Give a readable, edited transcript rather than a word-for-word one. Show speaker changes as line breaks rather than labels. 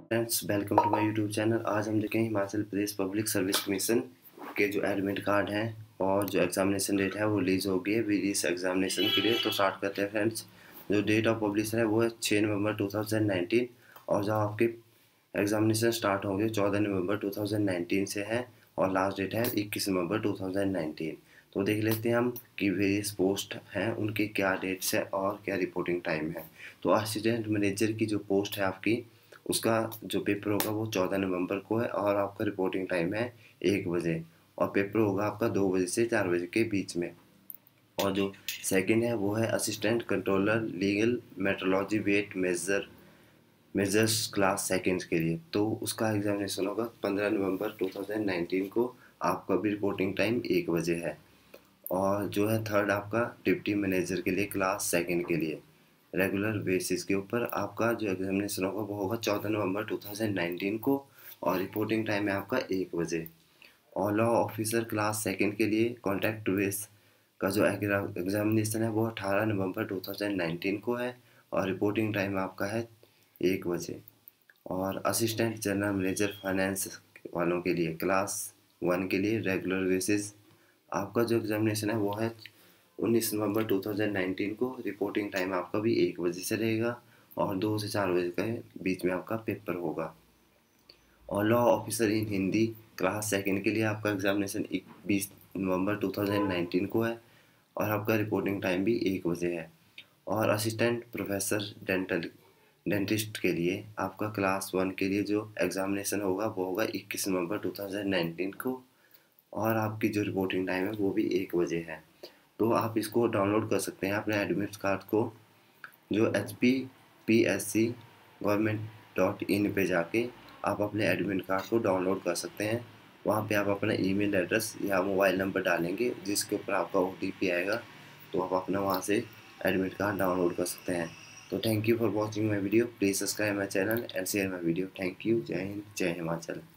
Friends, welcome to my YouTube channel. आज हम देखेंगे Himachal Pradesh public service commission के जो एडमिट कार्ड हैं और जो एग्जामिनेशन डेट है वो रिलीज़ हो गई है इस एग्जामिनेशन के लिए। तो स्टार्ट करते हैं फ्रेंड्स। जो डेट ऑफ पब्लिशन है वो है 6 नवंबर 2019 और जहाँ आपके एग्जामिनेशन स्टार्ट होंगे 14 नवंबर 2019 से है और लास्ट डेट है 21 नवंबर 2019। तो देख लेते हैं हम कि वेरियस पोस्ट हैं उनके क्या डेट्स है और क्या रिपोर्टिंग टाइम है। तो असिस्टेंट मैनेजर की जो पोस्ट है आपकी, उसका जो पेपर होगा वो 14 नवंबर को है और आपका रिपोर्टिंग टाइम है 1 बजे और पेपर होगा आपका 2 बजे से 4 बजे के बीच में। और जो सेकंड है वो है assistant controller legal metrology weight measures class second के लिए। तो उसका एग्जामिनेशन होगा 15 नवंबर 2019 को। आपका भी रिपोर्टिंग टाइम 1 बजे है। और जो है थर्ड आपका डिप्टी मैनेजर के लिए क्लास सेकंड के लिए रेगुलर बेसिस के ऊपर आपका जो एग्जामिनेशन होगा वो होगा 14 नवंबर 2019 को और रिपोर्टिंग टाइम है आपका 1 बजे। और लॉ ऑफिसर क्लास सेकंड के लिए कॉन्ट्रैक्ट बेस का जो एग्जामिनेशन है वो 18 नवंबर 2019 को है और रिपोर्टिंग टाइम आपका है 1 बजे। और असिस्टेंट जनरल मैनेजर फाइनेंस वालों के लिए क्लास 1 के लिए रेगुलर बेसिस आपका जो एग्जामिनेशन है वो है 19 नवंबर 2019 को। रिपोर्टिंग टाइम आपका भी 1 बजे से रहेगा और 2 से 4 बजे के बीच में आपका पेपर होगा। और law officer in Hindi class second के लिए आपका एग्जामिनेशन 20 नवंबर 2019 को है और आपका रिपोर्टिंग टाइम भी 1 बजे है। और असिस्टेंट प्रोफेसर डेंटिस्ट के लिए आपका क्लास 1 के लिए जो एग्जामिनेशन होगा वो होगा 21 नवंबर 2019 को और आपकी जो रिपोर्टिंग टाइम है वो भी 1 बजे है। तो आप इसको डाउनलोड कर सकते हैं अपने एडमिट कार्ड को, जो HPPSC government.in पे जाके आप अपने एडमिट कार्ड को डाउनलोड कर सकते हैं। वहाँ पे आप अपना ईमेल एड्रेस या मोबाइल नंबर डालेंगे जिसके ऊपर आपका OTP आएगा, तो आप अपना वहाँ से एडमिट कार्ड डाउनलोड कर सकते हैं। तो thank you for watching my video. Please subscribe my channel and share my video. Thank you. जय हिंद, जय हिमाचल।